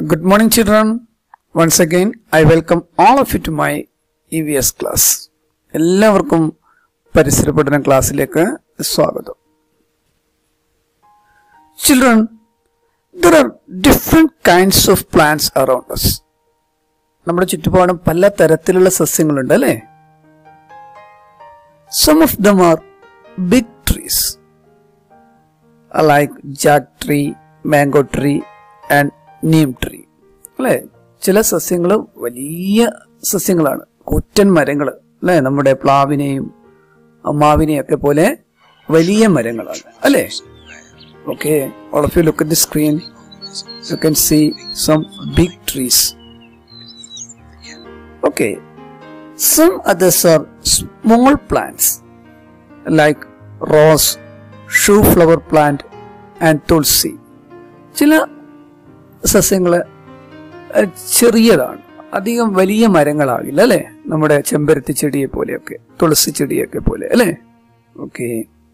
Good morning, children. Once again, I welcome all of you to my EVS class. എല്ലാവർക്കും പരിസര പഠന ക്ലാസ്സിലേക്ക് സ്വാഗതം. Children, there are different kinds of plants around us. നമ്മുടെ ചുറ്റുപാടും പല തരത്തിലുള്ള സസ്യങ്ങളുണ്ട് അല്ലേ? Some of them are big trees, like jack tree, mango tree and neem tree. അല്ലേ? ചില സസ്യങ്ങൾ വലിയ സസ്യങ്ങളാണ്, കൂറ്റൻ മരങ്ങൾ അല്ലേ? നമ്മുടെ പ്ലാവിനെയും മാവിനെയും ഒക്കെ പോലെ വലിയ മരങ്ങളാണ് അല്ലേ? Okay, all of you look at the screen. You can see some big trees. Okay, some others are small plants like rose, shoe flower plant and tulsi. ചില സസ്യങ്ങൾ ചെറിയതാണ്, അധികം വലിയ മരങ്ങളാകില്ല അല്ലേ? നമ്മുടെ ചെമ്പരത്തി ചെടിയെ പോലെയൊക്കെ, തുളസി ചെടിയൊക്കെ പോലെ അല്ലേ? Okay,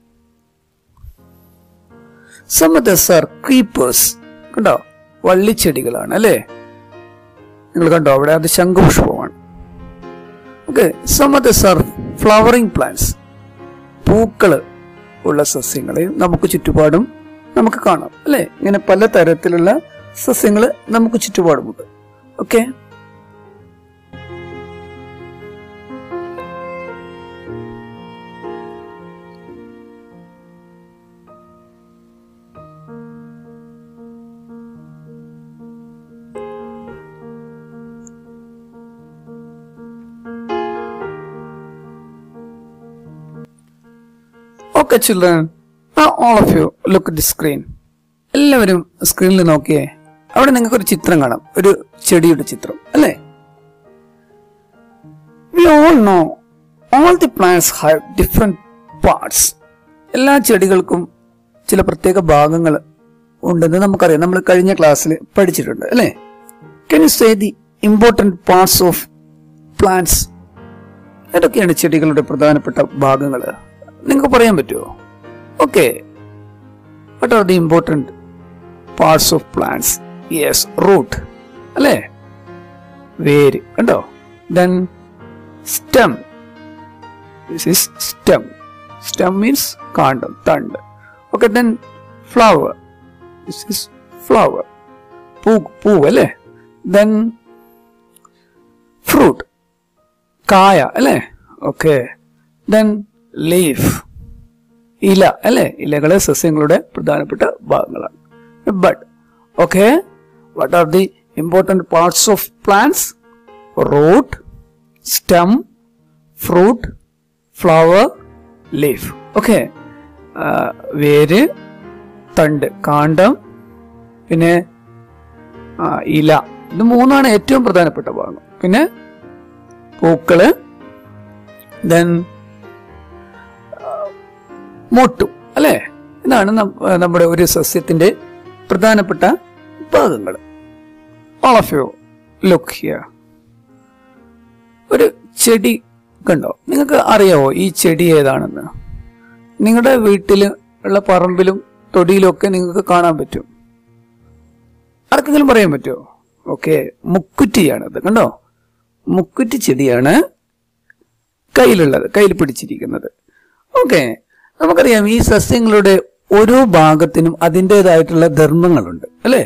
some others are creepers. കണ്ടോ, വള്ളിച്ചെടികളാണ് അല്ലേ? നിങ്ങൾ കണ്ടോ അവിടെ, അത് ശംഖുപുഷ്പമാണ്. Okay, some others are flowering plants. പൂക്കൾ ഉള്ള സസ്യങ്ങളെ നമുക്ക് ചുറ്റുപാടും നമുക്ക് കാണാം അല്ലേ? ഇങ്ങനെ പല തരത്തിലുള്ള സസ്യങ്ങൾ നമുക്ക് ചുറ്റുപാടുമുണ്ട്. Okay, Okay, children, now all of you look at the screen. എല്ലാവരും സ്ക്രീനിൽ നോക്കിയേ. അവിടെ നിങ്ങൾക്കൊരു ചിത്രം കാണാം, ഒരു ചെടിയുടെ ചിത്രം അല്ലേ? We all know all the plants have different parts. എല്ലാ ചെടികൾക്കും ചില പ്രത്യേക ഭാഗങ്ങൾ ഉണ്ടെന്ന് നമുക്കറിയാം, നമ്മൾ കഴിഞ്ഞ ക്ലാസ്സിൽ പഠിച്ചിട്ടുണ്ട് അല്ലേ? Can you say the important parts of plants? ഏതൊക്കെയാണ് ചെടികളുടെ പ്രധാനപ്പെട്ട ഭാഗങ്ങൾ? നിങ്ങൾക്ക് പറയാൻ പറ്റുമോ? Okay, what are the important parts of plants? Yes, root അല്ലേ? വേര് കണ്ടോ? Then stem. This is stem. Stem means കാണ്ഡം, തണ്ട്. Okay, then flower. This is flower. പൂ അല്ലേ? Then fruit, കായ അല്ലേ? Okay, then leaf, ഇല അല്ലേ? ഇലകളെ സസ്യങ്ങളുടെ പ്രധാനപ്പെട്ട ഭാഗങ്ങളാണ്. But okay, what are the important parts of plants? Root, stem, fruit, flower, leaf. Okay, വേര്, തണ്ട്, കാണ്ഡം, പിന്നെ ഇല, ഇത് മൂന്നാണ് ഏറ്റവും പ്രധാനപ്പെട്ട ഭാഗം. പിന്നെ പൂക്കള്, then മൊട്ടു അല്ലേ? ഇതാണ് നമ്മുടെ ഒരു സസ്യത്തിന്റെ പ്രധാനപ്പെട്ട ഭാഗങ്ങൾ. All of you look here. ഒരു ചെടി കണ്ടോ? നിങ്ങൾക്ക് അറിയാവോ ഈ ചെടി ഏതാണെന്ന്? നിങ്ങളുടെ വീട്ടിൽ ഉള്ള പറമ്പിലും തൊടിയിലും ഒക്കെ നിങ്ങൾക്ക് കാണാൻ പറ്റും. ആർക്കെങ്കിലും പറയാൻ പറ്റുമോ? ഓക്കെ, മുക്കുറ്റിയാണത്. കണ്ടോ, മുക്കുറ്റി ചെടിയാണ് കയ്യിലുള്ളത്, കയ്യിൽ പിടിച്ചിരിക്കുന്നത്. ഓക്കെ, നമുക്കറിയാം ഈ സസ്യങ്ങളുടെ ഓരോ ഭാഗത്തിനും അതിൻ്റെതായിട്ടുള്ള ധർമ്മങ്ങളുണ്ട് അല്ലേ?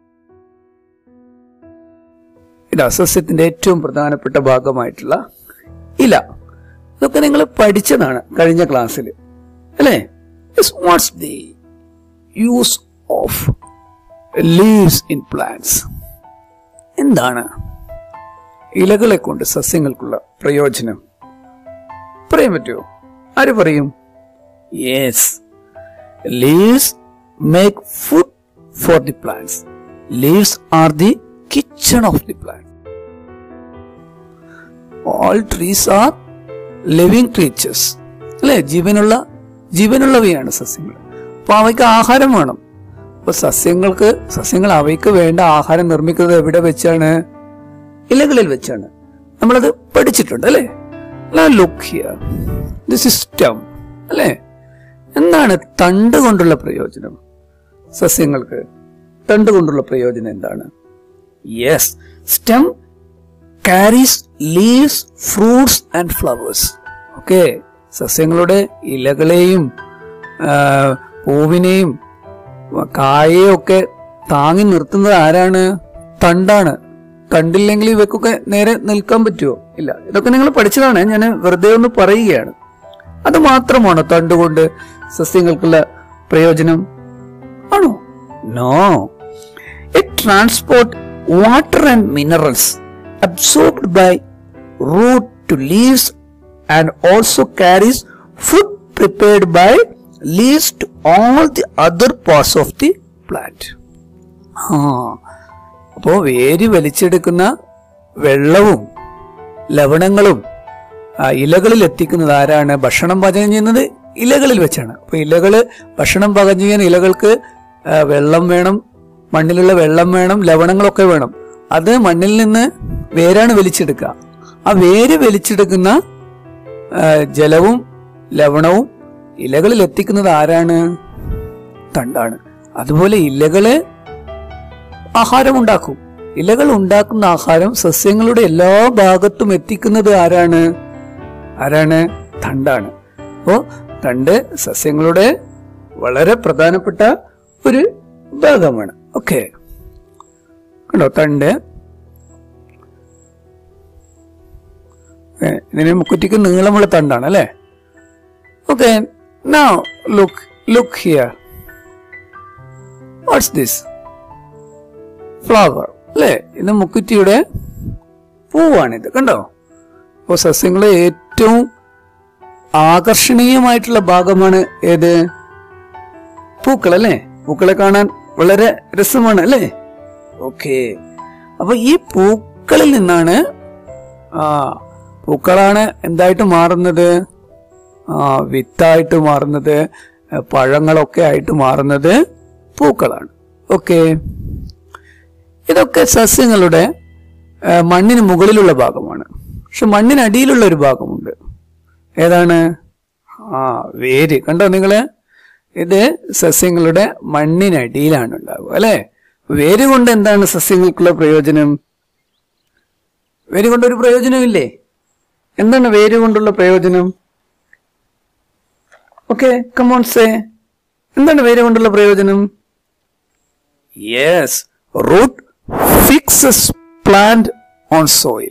ഇതാ സസ്യത്തിന്റെ ഏറ്റവും പ്രധാനപ്പെട്ട ഭാഗമായിട്ടുള്ള ഇല. ഇതൊക്കെ നിങ്ങൾ പഠിച്ചതാണ് കഴിഞ്ഞ ക്ലാസ്സിൽ അല്ലേ? What's the use of leaves in plants? എന്താണ് ഇലകളെ കൊണ്ട് സസ്യങ്ങൾക്കുള്ള പ്രയോജനം? പറയാൻ പറ്റുമോ? ആര് പറയും? Yes, leaves make food for the plants. Leaves are the kitchen of the plant. All trees are living creatures. അല്ലേ? ജീവനുള്ളവയാണ് സസ്യങ്ങൾ. അപ്പൊ അവയ്ക്ക് ആഹാരം വേണം. അപ്പൊ സസ്യങ്ങൾ അവയ്ക്ക് വേണ്ട ആഹാരം നിർമ്മിക്കുന്നത് എവിടെ വെച്ചാണ്? ഇലകളിൽ വെച്ചാണ്. നമ്മളത് പഠിച്ചിട്ടുണ്ട് അല്ലേ? Look here, this is stem അല്ലേ? എന്താണ് തണ്ട് കൊണ്ടുള്ള പ്രയോജനം? സസ്യങ്ങൾക്ക് തണ്ട് കൊണ്ടുള്ള പ്രയോജനം എന്താണ്? Yes, stem carries leaves, fruits and flowers. Okay, സസ്യങ്ങളുടെ ഇലകളെയും പൂവിനെയും കായയും ഒക്കെ താങ്ങി നിർത്തുന്നത് ആരാണ്? തണ്ടാണ്. തണ്ടില്ലെങ്കിൽ ഇവയ്ക്കൊക്കെ നേരെ നിൽക്കാൻ പറ്റുമോ? ഇല്ല. ഇതൊക്കെ നിങ്ങൾ പഠിച്ചതാണ്, ഞാൻ വെറുതെ ഒന്ന് പറയുകയാണ്. അത് മാത്രമാണോ തണ്ടുകൊണ്ട് സസ്യങ്ങൾക്കുള്ള പ്രയോജനം? ആണോ? No. It transport water and minerals absorbed by root to leaves and also carries food prepared by leaves to all the other parts of the plant. അപ്പോ വേര് വലിച്ചെടുക്കുന്ന വെള്ളവും ലവണങ്ങളും ഇലകളിൽ എത്തിക്കുന്നത് ആരാണ്? ഭക്ഷണം പാചകം ചെയ്യുന്നത് ഇലകളിൽ വെച്ചാണ്. അപ്പൊ ഇലകള് ഭക്ഷണം പാചകം ചെയ്യാൻ ഇലകൾക്ക് വെള്ളം വേണം, മണ്ണിലുള്ള വെള്ളം വേണം, ലവണങ്ങളൊക്കെ വേണം. അത് മണ്ണിൽ നിന്ന് വേരാണ് വലിച്ചെടുക്കുക. ആ വേര് വലിച്ചെടുക്കുന്ന ജലവും ലവണവും ഇലകളിൽ എത്തിക്കുന്നത് ആരാണ്? തണ്ടാണ്. അതുപോലെ ഇലകള് ആഹാരം ഉണ്ടാക്കും. ഇലകൾ ഉണ്ടാക്കുന്ന ആഹാരം സസ്യങ്ങളുടെ എല്ലാ ഭാഗത്തും എത്തിക്കുന്നത് ആരാണ്? തണ്ടാണ്. അപ്പോ തണ്ട് സസ്യങ്ങളുടെ വളരെ പ്രധാനപ്പെട്ട ഒരു ഭാഗമാണ്. ഓക്കെ, കണ്ടോ തണ്ട്. ഇതിന് മുക്കുറ്റിക്ക് നീളമുള്ള തണ്ടാണ് അല്ലെ? Okay, now look here. What's this? Flower അല്ലെ? ഇത് മുക്കുറ്റിയുടെ പൂവാണിത്. കണ്ടോ? അപ്പോ സസ്യങ്ങളെ ഏറ്റവും ആകർഷണീയമായിട്ടുള്ള ഭാഗമാണ് ഏത്? പൂക്കൾ അല്ലെ? പൂക്കളെ കാണാൻ വളരെ രസമാണ് അല്ലെ? ഓക്കെ, അപ്പൊ ഈ പൂക്കളിൽ നിന്നാണ് പൂക്കളാണ് എന്തായിട്ട് മാറുന്നത്? വിത്തായിട്ട് മാറുന്നത്, പഴങ്ങളൊക്കെ ആയിട്ട് മാറുന്നത് പൂക്കളാണ്. ഓക്കെ, ഇതൊക്കെ സസ്യങ്ങളുടെ മണ്ണിന് മുകളിലുള്ള ഭാഗമാണ്. പക്ഷെ മണ്ണിനടിയിലുള്ള ഒരു ഭാഗമുണ്ട്. ഏതാണ്? വേര്. കണ്ടോ നിങ്ങള്? ഇത് സസ്യങ്ങളുടെ മണ്ണിനടിയിലാണ് ഉണ്ടാവുക അല്ലെ? വേര് കൊണ്ട് എന്താണ് സസ്യങ്ങൾക്കുള്ള പ്രയോജനം? വേര് കൊണ്ടൊരു പ്രയോജനമില്ലേ? എന്താണ് വേര് കൊണ്ടുള്ള പ്രയോജനം? Okay, come on say. എന്താണ് വേര് കൊണ്ടുള്ള പ്രയോജനം? Yes, root fixes plant on soil.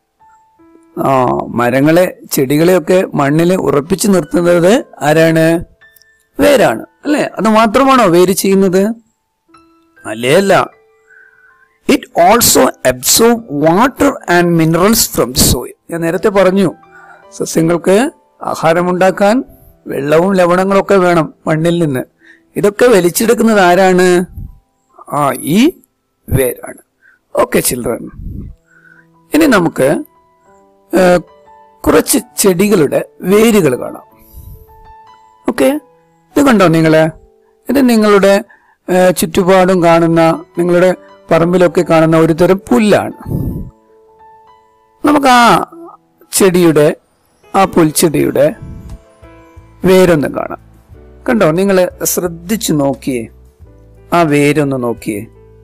മരങ്ങളെ ചെടികളെയൊക്കെ മണ്ണിൽ ഉറപ്പിച്ചു നിർത്തുന്നത് ആരാണ്? വേരാണ് അല്ലെ? അത് മാത്രമാണോ വേര് ചെയ്യുന്നത്? അല്ല. It also absorb water and minerals from the soil. ഞാൻ നേരത്തെ പറഞ്ഞു, സസ്യങ്ങൾക്ക് ആഹാരമുണ്ടാക്കാൻ വെള്ളവും ലവണങ്ങളൊക്കെ വേണം മണ്ണിൽ നിന്ന്. ഇതൊക്കെ വലിച്ചെടുക്കുന്നത് ആരാണ്? ഈ വേരാണ്. ഓക്കെ ചിൽഡ്രൻ, ഇനി നമുക്ക് കുറച്ച് ചെടികളുടെ വേരുകൾ കാണാം. ഓക്കെ, ഇത് കണ്ടോ നിങ്ങള്? ഇത് നിങ്ങളുടെ ചുറ്റുപാടും കാണുന്ന, നിങ്ങളുടെ പറമ്പിലൊക്കെ കാണുന്ന ഒരു തരം പുല്ലാണ്. നമുക്ക് ആ ചെടിയുടെ, ആ പുൽച്ചെടിയുടെ വേരൊന്നും കാണാം. കണ്ടോ? നിങ്ങൾ ശ്രദ്ധിച്ചു നോക്കിയേ, ആ വേരൊന്ന് നോക്കിയേ.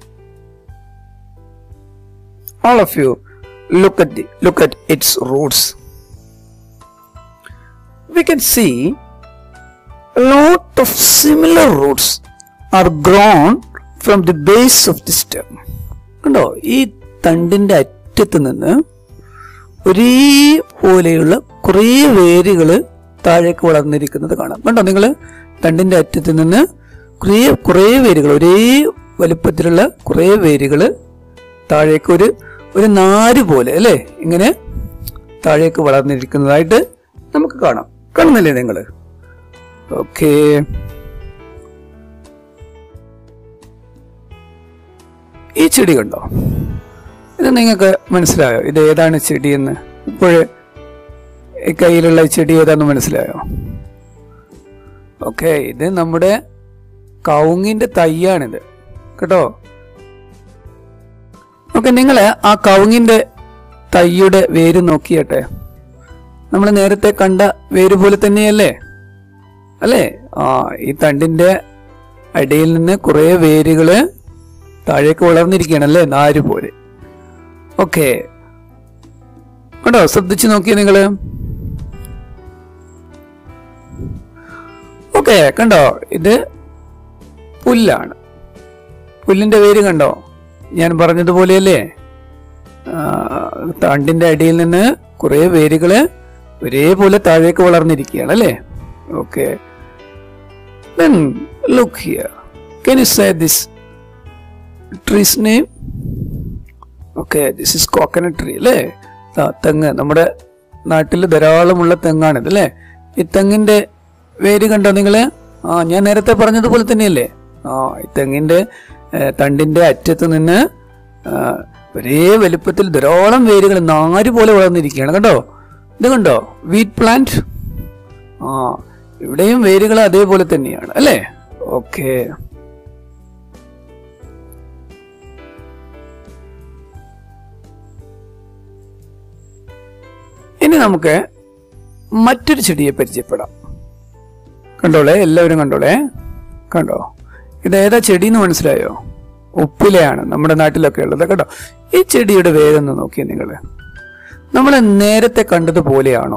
All of you look at its roots. We can see a lot of similar roots are grown from the base of the stem. കണ്ടോ? ഈ തണ്ടിന്റെ അറ്റത്ത് നിന്ന് ഒരേപോലെയുള്ള കുറേ വേരുകള് താഴേക്ക് വളർന്നിരിക്കുന്നത് കാണാം. കണ്ടോ നിങ്ങള്? തണ്ടിന്റെ അറ്റത്ത് നിന്ന് കുറേ വേരുകൾ, ഒരേ വലുപ്പത്തിലുള്ള കുറേ വേരുകള് താഴേക്ക് ഒരു നാര് പോലെ അല്ലെ ഇങ്ങനെ താഴേക്ക് വളർന്നിരിക്കുന്നതായിട്ട് നമുക്ക് കാണാം. കാണുന്നില്ലേ നിങ്ങള്? ഓക്കെ, ഈ ചെടി കണ്ടോ? ഇത് നിങ്ങൾക്ക് മനസ്സിലായോ? ഇത് ഏതാണ് ചെടിയെന്ന്? ഇപ്പോഴേ ഈ കയ്യിലുള്ള ചെടി ഏതാണെന്ന് മനസ്സിലായോ? ഓക്കെ, ഇത് നമ്മുടെ കവുങ്ങിന്റെ തൈയാണിത് കേട്ടോ. ഓക്കെ, നിങ്ങൾ ആ കവുങ്ങിന്റെ തൈയുടെ വേര് നോക്കിയട്ടെ. നമ്മൾ നേരത്തെ കണ്ട വേര് പോലെ തന്നെയല്ലേ അല്ലേ? ഈ തണ്ടിന്റെ അടിയിൽ നിന്ന് കുറെ വേരുകള് താഴേക്ക് വളർന്നിരിക്കുകയാണല്ലേ, നാര് പോലെ. ഓക്കെ, കണ്ടോ? ശ്രദ്ധിച്ചു നോക്കിയേ നിങ്ങള്. ഓക്കെ, കണ്ടോ? ഇത് പുല്ലാണ്. പുല്ലിന്റെ വേര് കണ്ടോ? ഞാൻ പറഞ്ഞതുപോലെയല്ലേ, തണ്ടിന്റെ അടിയിൽ നിന്ന് കുറെ വേരുകള് ഒരേപോലെ താഴേക്ക് വളർന്നിരിക്കുകയാണ് അല്ലേ? Okay, then look here, can you say this tree's name? Okay, this is coconut tree അല്ലേ? തെങ്ങ്, നമ്മുടെ നാട്ടിൽ ധാരാളമുള്ള തെങ്ങാണിത് അല്ലേ? ഈ തെങ്ങിന്റെ വേര് കണ്ടോ നിങ്ങള്? ഞാൻ നേരത്തെ പറഞ്ഞതുപോലെ തന്നെയല്ലേ? ഈ തെങ്ങിന്റെ തണ്ടിന്റെ അറ്റത്ത് നിന്ന് ഒരേ വലുപ്പത്തിൽ ധാരാളം വേരുകൾ നാര് പോലെ വളർന്നിരിക്കുകയാണ്. കണ്ടോ? ഇത് കണ്ടോ? Wheat plant. ഇവിടെയും വേരുകൾ അതേപോലെ തന്നെയാണ് അല്ലേ? ഓക്കെ, ഇനി നമുക്ക് മറ്റൊരു ചെടിയെ പരിചയപ്പെടാം. കണ്ടോളെ, എല്ലാവരും കണ്ടോളെ. കണ്ടോ? ഇത് ഏതാ ചെടി എന്ന് മനസ്സിലായോ? ഉപ്പിലയാണ്, നമ്മുടെ നാട്ടിലൊക്കെ ഉള്ളത്. കേട്ടോ? ഈ ചെടിയുടെ വേരൊന്ന് നോക്കിയേ നിങ്ങള്. നമ്മൾ നേരത്തെ കണ്ടതുപോലെയാണോ?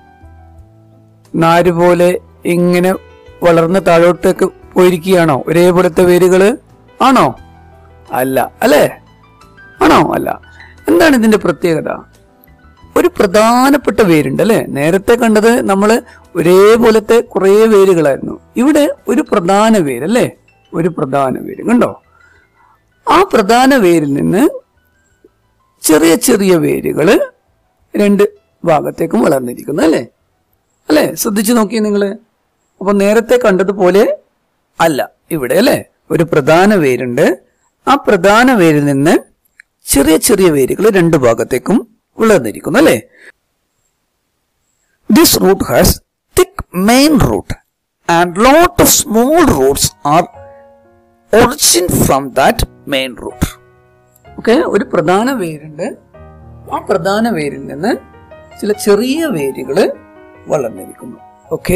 നാര് പോലെ ഇങ്ങനെ വളർന്ന് താഴോട്ടേക്ക് പോയിരിക്കുകയാണോ? ഒരേപോലത്തെ വേരുകള് ആണോ? അല്ല അല്ലേ? ആണോ? അല്ല. എന്താണ് ഇതിന്റെ പ്രത്യേകത? ഒരു പ്രധാനപ്പെട്ട വേരുണ്ട് അല്ലെ? നേരത്തെ കണ്ടത് നമ്മള് ഒരേപോലത്തെ കുറെ വേരുകളായിരുന്നു. ഇവിടെ ഒരു പ്രധാന വേര് അല്ലേ? ഒരു പ്രധാന വേര് കണ്ടോ? ആ പ്രധാന വേരിൽ നിന്ന് ചെറിയ ചെറിയ വേരുകള് രണ്ട് ഭാഗത്തേക്കും വളർന്നിരിക്കുന്നു അല്ലേ? അല്ലെ? ശ്രദ്ധിച്ചു നോക്കിയേ നിങ്ങള്. അപ്പൊ നേരത്തെ കണ്ടതുപോലെ അല്ല ഇവിടെ അല്ലെ? ഒരു പ്രധാന വേരുണ്ട്. ആ പ്രധാന വേരിൽ നിന്ന് ചെറിയ ചെറിയ വേരുകൾ രണ്ട് ഭാഗത്തേക്കും വളർന്നിരിക്കുന്നു അല്ലേ? This root has thick main root and lot of small roots are origin from that main root. Okay, ഒരു പ്രധാന വേരുണ്ട്. ആ പ്രധാന വേരിൽ നിന്ന് ചില ചെറിയ വേരുകള് വളർന്നിരിക്കുന്നു. ഓക്കെ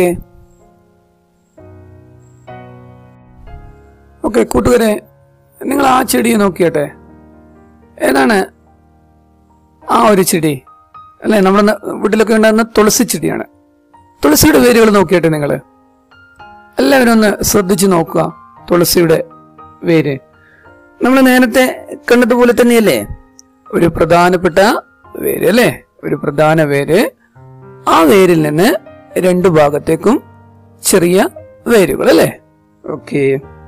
ഓക്കെ കൂട്ടുകാരെ, നിങ്ങൾ ആ ചെടിയെ നോക്കിയട്ടെ. ഏതാണ് ആ ഒരു ചെടി അല്ലെ? നമ്മുടെ വീട്ടിലൊക്കെ ഉണ്ടാകുന്ന തുളസി ചെടിയാണ്. തുളസിയുടെ വേരുകൾ നോക്കിയട്ടെ നിങ്ങള്. എല്ലാവരും ഒന്ന് ശ്രദ്ധിച്ചു നോക്കുക. തുളസിയുടെ വേര് നമ്മൾ നേരത്തെ കണ്ടതുപോലെ തന്നെയല്ലേ? ഒരു പ്രധാനപ്പെട്ട വേര് അല്ലേ? ഒരു പ്രധാന വേര്. ആ വേരിൽ നിന്ന് രണ്ടു ഭാഗത്തേക്കും ചെറിയ വേരുകൾ അല്ലേ? ഓക്കെ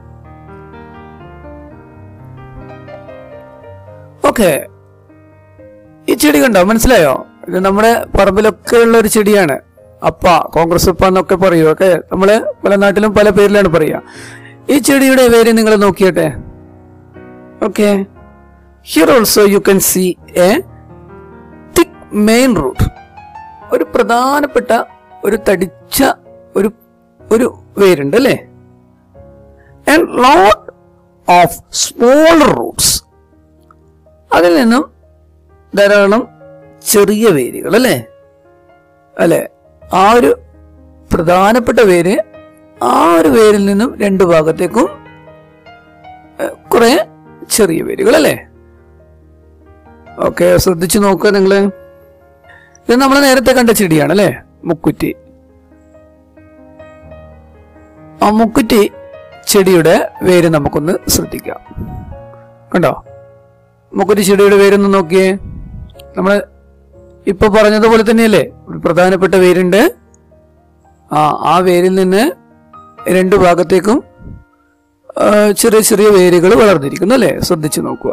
ഓക്കെ ഈ ചെടി കണ്ടോ? മനസ്സിലായോ? ഇത് നമ്മുടെ പറമ്പിലൊക്കെ ഉള്ള ഒരു ചെടിയാണ്. കോൺഗ്രസ് അപ്പ എന്നൊക്കെ പറയൂ. ഒക്കെ നമ്മള് പല നാട്ടിലും പല പേരിലാണ് പറയുക. ഈ ചെടിയുടെ വേര് നിങ്ങൾ നോക്കിയട്ടെ. Okay, here also you can see a thick main root. ഒരു പ്രധാനപ്പെട്ട ഒരു തടിച്ച ഒരു വേരുണ്ട് അല്ലേ? And lot of small roots. അതിൽ നിന്നും ധാരാളം ചെറിയ വേരുകൾ അല്ലേ? ആ ഒരു പ്രധാനപ്പെട്ട വേര്, ആ ഒരു വേരിൽ നിന്നും രണ്ടു ഭാഗത്തേക്കും കുറെ ചെറിയ വേരുകൾ അല്ലേ? ഓക്കെ, ശ്രദ്ധിച്ചു നോക്കുക നിങ്ങള്. ഇത് നമ്മൾ നേരത്തെ കണ്ട ചെടിയാണ് അല്ലേ? മുക്കുറ്റി. ആ മുക്കുറ്റി ചെടിയുടെ വേര് നമുക്കൊന്ന് ശ്രദ്ധിക്കാം. കണ്ടോ? മുക്കുറ്റി ചെടിയുടെ വേരൊന്ന് നോക്കിയേ. നമ്മള് ഇപ്പൊ പറഞ്ഞതുപോലെ തന്നെയല്ലേ? ഒരു പ്രധാനപ്പെട്ട വേരുണ്ട്. ആ വേരിൽ നിന്ന് രണ്ടു ഭാഗത്തേക്കും ചെറിയ ചെറിയ വേരുകൾ വളർന്നിരിക്കുന്നു അല്ലേ? ശ്രദ്ധിച്ചു നോക്കുക.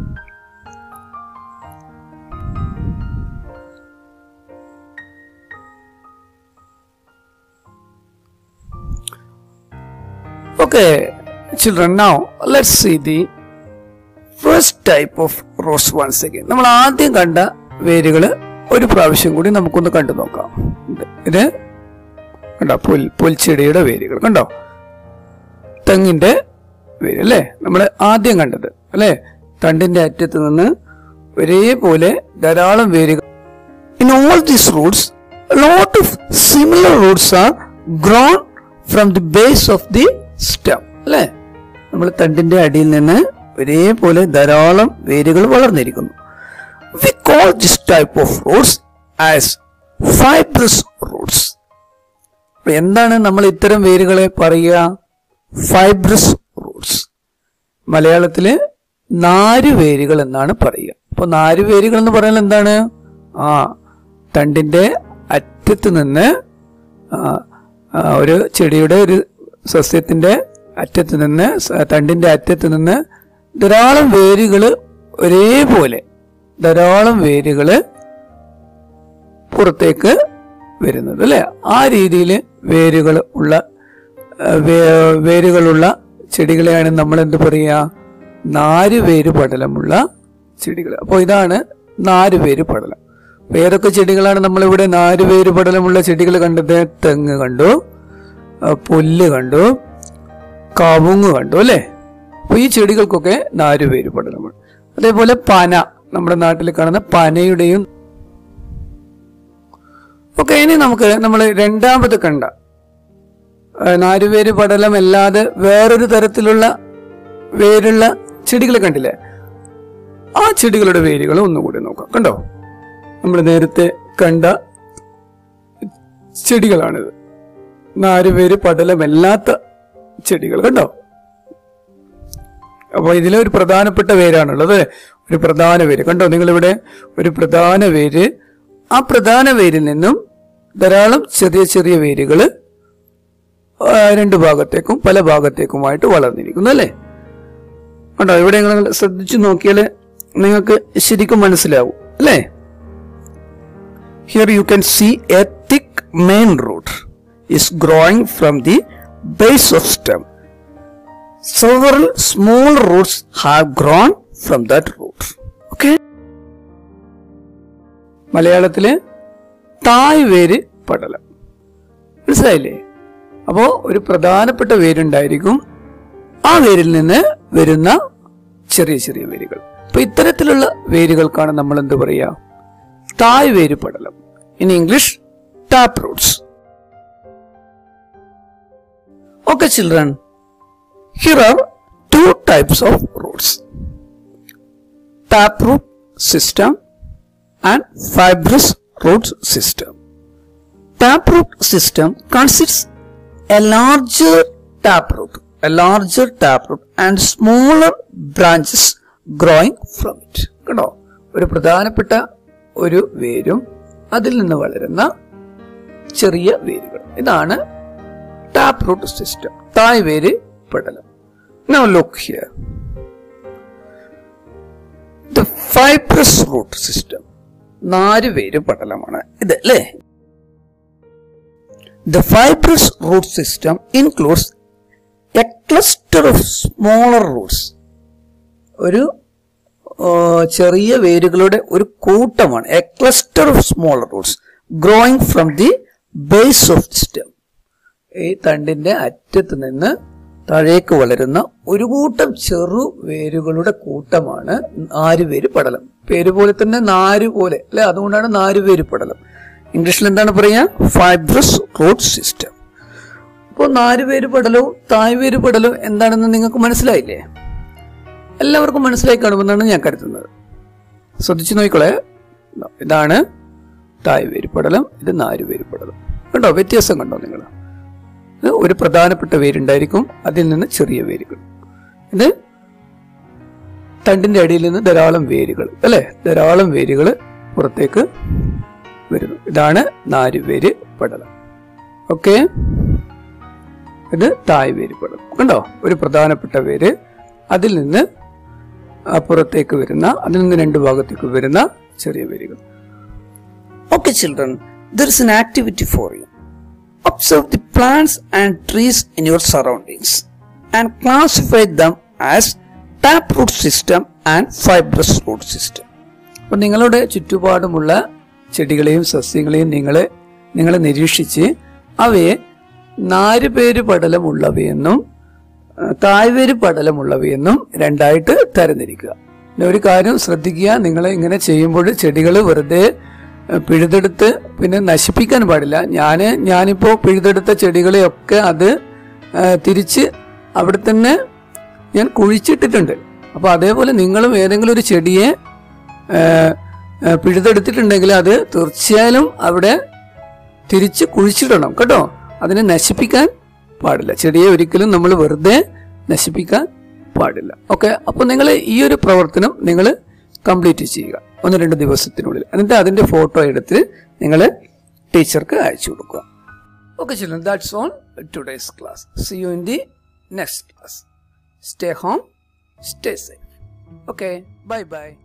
Okay, children, now let's see the first type of roots once again. നമ്മൾ ആദ്യം കണ്ട വേരുകൾ ഒരു പ്രാവശ്യം കൂടി നമുക്കൊന്ന് കണ്ടു നോക്കാം. ഇത് കണ്ടോ? പുൽച്ചെടിയുടെ വേരുകൾ കണ്ടോ? തെങ്ങിന്റെ വേര് അല്ലേ? നമ്മൾ ആദ്യം കണ്ടത് അല്ലേ? തണ്ടിന്റെ അറ്റത്ത് നിന്ന് ഒരേപോലെ ധാരാളം വേരുകൾ. In all these roots, a lot of similar roots are grown from the base of the stem. അല്ലേ? നമ്മൾ തണ്ടിന്റെ അടിയിൽ നിന്ന് ഒരേപോലെ ധാരാളം വേരുകൾ വളർന്നിരിക്കുന്നു. call this type of roots as fibrous roots. എന്താണ് നമ്മൾ ഇത്തരം വേരുകളെ പറയുക? Fibrous roots. മലയാളത്തില് നാരുവേരുകൾ എന്നാണ് പറയുക. അപ്പൊ നാരുവേരുകൾ എന്ന് പറയുന്നത് എന്താണ്? തണ്ടിന്റെ അറ്റത്ത് നിന്ന് ഒരു ചെടിയുടെ ഒരു സസ്യത്തിന്റെ അറ്റത്ത് നിന്ന് തണ്ടിന്റെ അറ്റത്ത് നിന്ന് ധാരാളം വേരുകൾ ഒരേപോലെ ധാരാളം വേരുകള് പുറത്തേക്ക് വരുന്നത് അല്ലെ? ആ രീതിയിൽ വേരുകളുള്ള ചെടികളെയാണ് നമ്മൾ എന്ത് പറയുക? നാരുവേര് പടലമുള്ള ചെടികൾ. അപ്പോൾ ഇതാണ് നാരുവേര് പടലം. ഏതൊക്കെ ചെടികളാണ് നമ്മളിവിടെ നാരുവേര് പടലമുള്ള ചെടികൾ കണ്ടത്? തെങ്ങ് കണ്ടു, പുല്ല് കണ്ടു, കവുങ്ങ് കണ്ടു അല്ലെ? അപ്പൊ ഈ ചെടികൾക്കൊക്കെ നാരുവേര് പടലമാണ്. അതേപോലെ പന, നമ്മുടെ നാട്ടിൽ കാണുന്ന പനയുടെയും ഒക്കെ. ഇനി നമ്മൾ രണ്ടാമത് കണ്ട നാരുവേര് പടലമല്ലാതെ വേറൊരു തരത്തിലുള്ള വേരുള്ള ചെടികളെ കണ്ടില്ലേ? ആ ചെടികളുടെ വേരുകൾ ഒന്നുകൂടി നോക്കാം. കണ്ടോ? നമ്മൾ നേരത്തെ കണ്ട ചെടികളാണിത്, നാരുവേര് പടലമല്ലാത്ത ചെടികൾ. കണ്ടോ? അപ്പൊ ഇതിലെ ഒരു പ്രധാനപ്പെട്ട വേരാണുള്ളത്, ഒരു പ്രധാന വേര്. കണ്ടോ നിങ്ങളിവിടെ ഒരു പ്രധാന വേര്. ആ പ്രധാന വേരിൽ നിന്നും ധാരാളം ചെറിയ ചെറിയ വേരുകള് രണ്ടു ഭാഗത്തേക്കും പല ഭാഗത്തേക്കുമായിട്ട് വളർന്നിരിക്കുന്നു അല്ലെ? കണ്ടോ? ഇവിടെ നിങ്ങൾ ശ്രദ്ധിച്ചു നോക്കിയാൽ നിങ്ങൾക്ക് ശരിക്കും മനസ്സിലാവും അല്ലേ? Here you can see a thick main root is growing from the base of stem. Several small roots have grown from that root. Okay? മലയാളത്തില് തായ്വേര് പടലം. മനസ്സിലായില്ലേ? അപ്പോ ഒരു പ്രധാനപ്പെട്ട വേരുണ്ടായിരിക്കും, ആ വേരിൽ നിന്ന് വരുന്ന ചെറിയ ചെറിയ വേരുകൾ. അപ്പൊ ഇത്തരത്തിലുള്ള വേരുകൾക്കാണ് നമ്മൾ എന്ത് പറയുക? തായ്വേര് പടലം. In English, tap roots. Okay children, here are two types of roots: tap root system and fibrous root system. Tap root system consists a larger tap root and smaller branches growing from it. കണ്ടോ? ഒരു പ്രധാനപ്പെട്ട ഒരു വേരും അതിൽ നിന്ന് വളരുന്ന ചെറിയ വേരുകൾ. ഇതാണ് ടാപ്പ് റൂട്ട് സിസ്റ്റം, തായ്വേര് പടലം. Now look here. The fibrous root system, നാരുവേര് പടലമാണ് ഇത് അല്ലേ? The fibrous root system includes a cluster of smaller roots. ഒരു ചെറിയ വേരുകളുടെ ഒരു കൂട്ടമാണ്. A cluster of smaller roots growing from the base of the stem. ഈ തണ്ടിന്റെ അറ്റത്ത് നിന്ന് താഴേക്ക് വളരുന്ന ഒരു കൂട്ടം ചെറു വേരുകളുടെ കൂട്ടമാണ് നാരുവേര് പടലം. പേര് പോലെ തന്നെ നാര് പോലെ അല്ലെ? അതുകൊണ്ടാണ് നാരുവേര് പടലം. ഇംഗ്ലീഷിൽ എന്താണ് പറയാ? Fibrous root system. അപ്പോൾ നാരുവേര് പടലവും തായ്വേര് പടലവും എന്താണെന്ന് നിങ്ങൾക്ക് മനസ്സിലായില്ലേ? എല്ലാവർക്കും മനസ്സിലായി കാണുമെന്നാണ് ഞാൻ കരുതുന്നത്. ശ്രദ്ധിച്ചു നോക്കിക്കോളെ. ഇതാണ് തായ്വേര് പടലം, ഇത് നാരുവേര് പടലം. കണ്ടോ വ്യത്യാസം? കണ്ടോ നിങ്ങൾ? ഇത് ഒരു പ്രധാനപ്പെട്ട വേരുണ്ടായിരിക്കും, അതിൽ നിന്ന് ചെറിയ വേരുകൾ. ഇത് തണ്ടിന്റെ അടിയിൽ നിന്ന് ധാരാളം വേരുകൾ അല്ലെ? ധാരാളം വേരുകൾ പുറത്തേക്ക് വരുന്നു. ഇതാണ് നാരുവേര് പടലം. ഓക്കെ, ഇത് തായ്വേര് പടലം. കണ്ടോ? ഒരു പ്രധാനപ്പെട്ട വേര്, അതിൽ നിന്ന് പുറത്തേക്ക് വരുന്ന, അതിൽ നിന്ന് രണ്ടു ഭാഗത്തേക്ക് വരുന്ന ചെറിയ വേരുകൾ. Okay children, there is an activity for you. Observe the plants and trees in your surroundings and classify them as taproot system and fibrous root system. അപ്പോൾ നിങ്ങളുടെ ചുറ്റുപാടുമുള്ള ചെടികളെയും സസ്യങ്ങളെയും നിങ്ങൾ നിരീക്ഷിച്ച് അവയെ നാരുവേര് പടലമുള്ളവയെന്നും തായ്വേര് പടലമുള്ളവയെന്നും രണ്ടായിട്ട് തരംതിരിക്കുക. പിന്നെ ഒരു കാര്യം ശ്രദ്ധിക്കുക, നിങ്ങൾ ഇങ്ങനെ ചെയ്യുമ്പോൾ ചെടികൾ വെറുതെ പിഴുതെടുത്ത് പിന്നെ നശിപ്പിക്കാൻ പാടില്ല. ഞാനിപ്പോ പിഴുതെടുത്ത ചെടികളെയൊക്കെ അത് തിരിച്ച് അവിടെ തന്നെ ഞാൻ കുഴിച്ചിട്ടിട്ടുണ്ട്. അപ്പൊ അതേപോലെ നിങ്ങളും ഏതെങ്കിലും ഒരു ചെടിയെ പിഴുതെടുത്തിട്ടുണ്ടെങ്കിൽ അത് തീർച്ചയായും അവിടെ തിരിച്ച് കുഴിച്ചിടണം കേട്ടോ. അതിനെ നശിപ്പിക്കാൻ പാടില്ല. ചെടിയെ ഒരിക്കലും നമ്മൾ വെറുതെ നശിപ്പിക്കാൻ പാടില്ല. ഓക്കെ, അപ്പോൾ നിങ്ങൾ ഈ ഒരു പ്രവർത്തനം നിങ്ങൾ കംപ്ലീറ്റ് ചെയ്യുക 1-2 ദിവസത്തിനുള്ളിൽ. എന്നിട്ട് അതിന്റെ ഫോട്ടോ എടുത്ത് നിങ്ങൾ ടീച്ചർക്ക് അയച്ചു കൊടുക്കുക. Okay children, that's all today's class. See you in the next class. Stay home, stay safe. Okay, bye bye.